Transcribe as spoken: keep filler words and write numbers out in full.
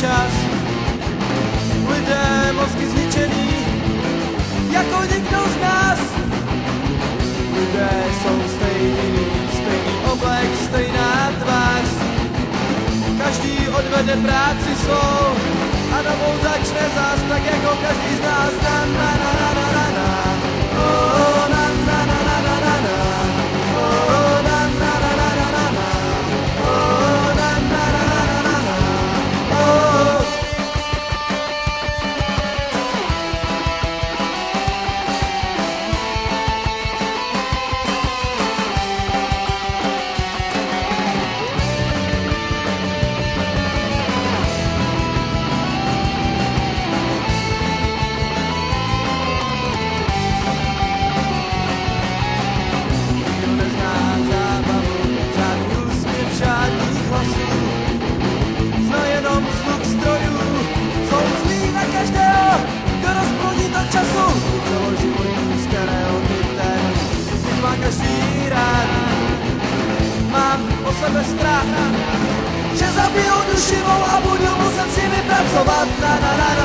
čas. Lidé mozky zničený, jako nikdo z nás. Lidé jsou stejný, stejný oblek, stejná tvář. Každý odvede práci svou a novou začne zás, tak jako každý z nás. Na na na na na na na. Oh, na na na na na na na. Oh, na na na na na na na. Oh, na na na na na na. Oh. Každý rád mám o sebe strach, že zabijou duši mou a budu muset si vypracovat. Na, na, na,